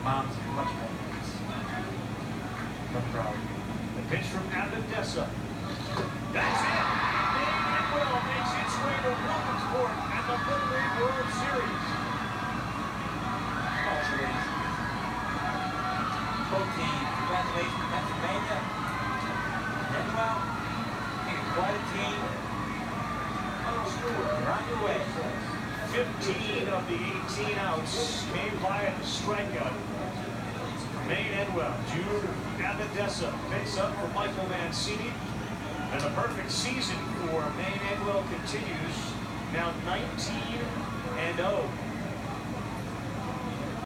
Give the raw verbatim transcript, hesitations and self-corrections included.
Mom's much more nice. No problem. The pitch from Abadessa. That's it. Maine Endwell makes its way to Williamsport and the Little League World Series. Congratulations. Both teams. Congratulations, Pennsylvania. Endwell. Being quite a team. You're on your way. fifteen of the eighteen outs came via the strikeout. Maine Endwell, Jude Abadessa picks up for Michael Mancini. And the perfect season for Maine Endwell continues. Now nineteen and oh.